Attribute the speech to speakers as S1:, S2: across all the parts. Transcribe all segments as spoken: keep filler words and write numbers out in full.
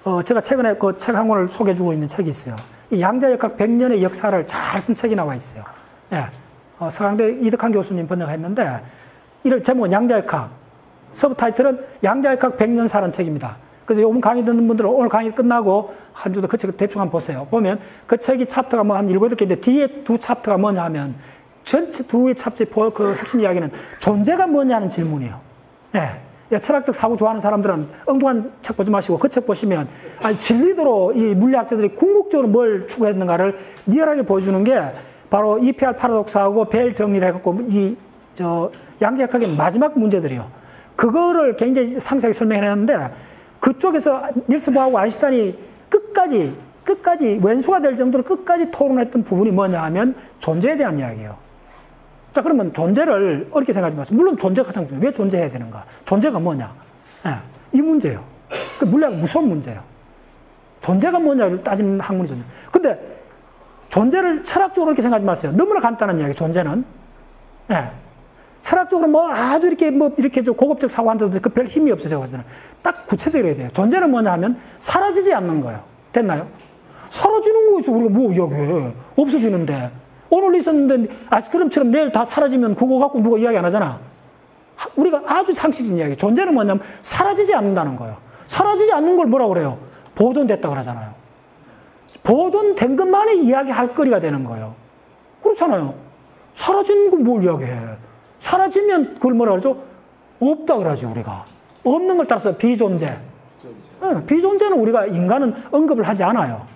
S1: 어, 제가 최근에 그 책 한 권을 소개해주고 있는 책이 있어요. 이 양자역학 백 년의 역사를 잘 쓴 책이 나와 있어요. 예. 어, 서강대 이덕환 교수님 번역했는데, 이를 제목은 양자역학, 서브타이틀은 양자역학 백 년 사는 책입니다. 그래서 요번 강의 듣는 분들은 오늘 강의 끝나고 한 주도 그 책을 대충 한번 보세요. 보면 그 책이 챕터가 뭐 한 일곱, 여덟 개인데 뒤에 두 챕터가 뭐냐 하면 전체 두 챕터의 그 핵심 이야기는 존재가 뭐냐는 질문이에요. 예. 철학적 사고 좋아하는 사람들은 엉뚱한 책 보지 마시고 그 책 보시면 아니, 진리도로 이 물리학자들이 궁극적으로 뭘 추구했는가를 리얼하게 보여주는 게 바로 이피알 파라독스하고 벨 정리를 해갖고 이 저 양자역학의 마지막 문제들이요. 그거를 굉장히 상세하게 설명해냈는데 그쪽에서 닐스 보하고 아인슈타인이 끝까지 끝까지 왼수가 될 정도로 끝까지 토론했던 부분이 뭐냐 하면 존재에 대한 이야기예요. 자, 그러면 존재를 어렵게 생각하지 마세요. 물론 존재가 가장 중요해요. 왜 존재해야 되는가? 존재가 뭐냐? 예, 이 문제예요. 그 물리학 무서운 문제예요. 존재가 뭐냐를 따지는 학문이 존재. 근데 존재를 철학적으로 이렇게 생각하지 마세요. 너무나 간단한 이야기, 존재는. 예. 철학적으로 뭐 아주 이렇게 뭐 이렇게 좀 고급적 사고한데도 그 별 힘이 없어요. 제가 봤을 때는. 딱 구체적으로 해야 돼요. 존재는 뭐냐 하면 사라지지 않는 거예요. 됐나요? 사라지는 거에서 우리가 뭐 이야기해. 없어지는데. 오늘 있었는데 아이스크림처럼 내일 다 사라지면 그거 갖고 누가 이야기 안 하잖아. 우리가 아주 상식적인 이야기. 존재는 뭐냐면 사라지지 않는다는 거예요. 사라지지 않는 걸 뭐라고 그래요? 보존됐다 그러잖아요. 보존된 것만이 이야기할 거리가 되는 거예요. 그렇잖아요. 사라지는 거 뭘 이야기해. 사라지면 그걸 뭐라 그러죠? 없다 그러지 우리가. 없는 걸 따라서 비존재. 네, 비존재는 우리가 인간은 언급을 하지 않아요.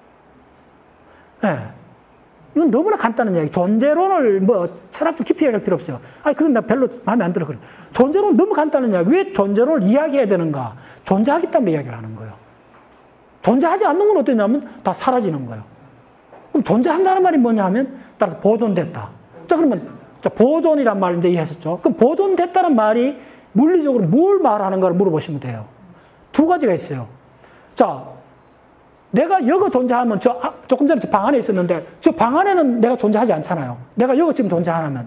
S1: 네. 이건 너무나 간단한 이야기. 존재론을 뭐 철학적 깊이 이야기할 필요 없어요. 아니 그건 나 별로 마음에 안 들어 그래. 존재론 너무 간단한 이야기. 왜 존재론을 이야기해야 되는가? 존재하기 때문에 이야기를 하는 거예요. 존재하지 않는 건 어떠냐면 다 사라지는 거예요. 그럼 존재한다는 말이 뭐냐 하면 따라서 보존됐다. 자 그러면 자, 보존이란 말 이제 이해했었죠. 그럼 보존됐다는 말이 물리적으로 뭘 말하는가를 물어보시면 돼요. 두 가지가 있어요. 자, 내가 여기 존재하면 저 아, 조금 전에 저 방 안에 있었는데 저 방 안에는 내가 존재하지 않잖아요. 내가 여기 지금 존재하면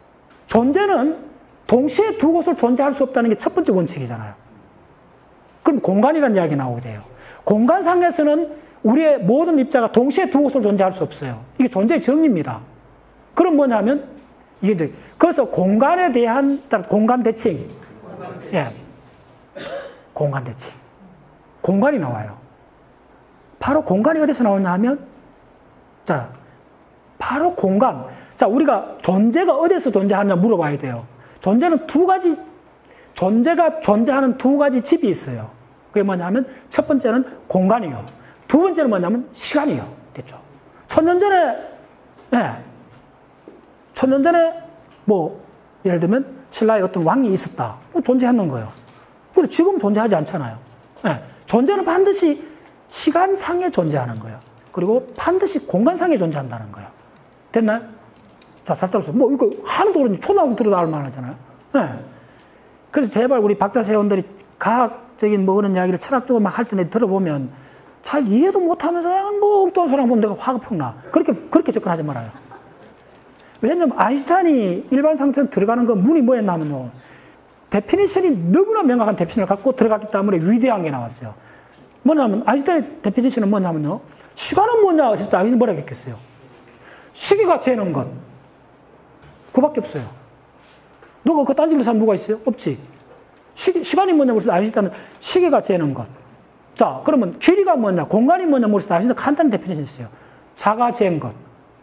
S1: 존재는 동시에 두 곳을 존재할 수 없다는 게 첫 번째 원칙이잖아요. 그럼 공간이라는 이야기 나오게 돼요. 공간상에서는 우리의 모든 입자가 동시에 두 곳을 존재할 수 없어요. 이게 존재의 정의입니다. 그럼 뭐냐면 이게 이제 그래서 공간에 대한 공간 대칭, 예, 공간 대칭, 공간이 나와요. 바로 공간이 어디서 나오냐 하면, 자, 바로 공간. 자, 우리가 존재가 어디서 존재하냐 물어봐야 돼요. 존재는 두 가지, 존재가 존재하는 두 가지 집이 있어요. 그게 뭐냐면 첫 번째는 공간이요. 두 번째는 뭐냐면 시간이요. 됐죠? 천년 전에, 예. 천년 전에 뭐 예를 들면 신라에 어떤 왕이 있었다. 뭐 존재하는 거예요. 근데 지금 존재하지 않잖아요. 네. 존재는 반드시 시간상에 존재하는 거예요. 그리고 반드시 공간상에 존재한다는 거예요. 됐나요? 자, 잘 따라서 뭐 이거 하나도 그런지 초등학교 들어도 알 만하잖아요. 네. 그래서 제발 우리 박사세원들이 과학적인 뭐 그런 이야기를 철학적으로 막 할 때 들어보면 잘 이해도 못하면서 뭐 엉뚱한 소리 보면 내가 화가 푹 나. 그렇게 그렇게 접근하지 말아요. 왜냐면 아인슈타인이 일반 상태로 들어가는 건 문이 뭐였냐면요. 데피니션이 너무나 명확한 데피니션을 갖고 들어갔기 때문에 위대한 게 나왔어요. 뭐냐면 아인슈타인의 데피니션은 뭐냐면요. 시간은 뭐냐 했을 때 아인슈타인이 뭐라고 했겠어요. 시계가 재는 것. 그거밖에 없어요. 누가 그 딴짓을 사람 누가 있어요? 없지. 시, 시간이 뭐냐 물었을 때 아인슈타인은 시계가 재는 것. 자, 그러면 길이가 뭐냐, 공간이 뭐냐 물었을 때 아인슈타인은 간단한 데피니션이 있어요. 자가 잰 것.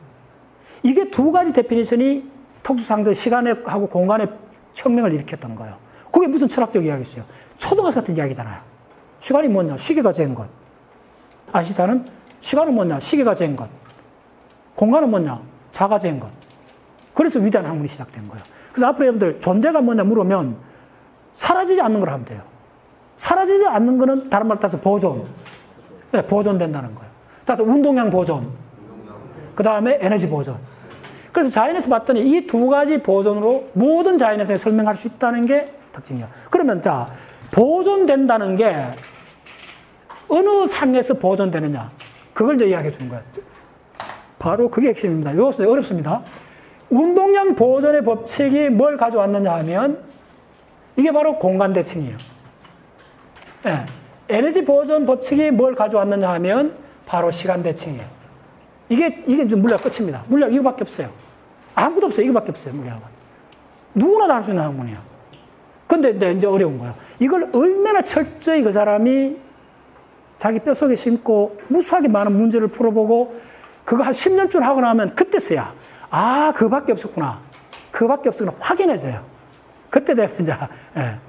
S1: 이게 두 가지 데피니션이 특수상대 시간하고 공간의 혁명을 일으켰던 거예요. 그게 무슨 철학적 이야기였어요? 초등학생 같은 이야기잖아요. 시간이 뭐냐? 시계가 잰 것. 아인슈타인은 시간은 뭐냐? 시계가 잰 것. 공간은 뭐냐? 자가 잰 것. 그래서 위대한 학문이 시작된 거예요. 그래서 앞으로 여러분들 존재가 뭐냐 물으면 사라지지 않는 걸 하면 돼요. 사라지지 않는 거는 다른 말로 따서 보존. 네, 보존된다는 거예요. 자, 운동량 보존. 그 다음에 에너지 보존. 그래서 자연에서 봤더니 이 두 가지 보존으로 모든 자연에서 설명할 수 있다는 게 특징이에요. 그러면 자, 보존된다는 게 어느 상에서 보존되느냐. 그걸 이제 이야기해 주는 거예요. 바로 그게 핵심입니다. 이것도 어렵습니다. 운동량 보존의 법칙이 뭘 가져왔느냐 하면 이게 바로 공간 대칭이에요. 네. 에너지 보존 법칙이 뭘 가져왔느냐 하면 바로 시간 대칭이에요. 이게, 이게 이제 물리학 끝입니다. 물리학 이거밖에 없어요. 아무것도 없어요. 이거밖에 없어요. 물리학은. 누구나 다 할 수 있는 학문이에요. 근데 이제, 이제 어려운 거예요. 이걸 얼마나 철저히 그 사람이 자기 뼛속에 심고 무수하게 많은 문제를 풀어보고 그거 한 십 년쯤 하고 나면 그때서야 아, 그거밖에 없었구나. 그거밖에 없었구나. 확인해져요. 그때 되면 이제, 예.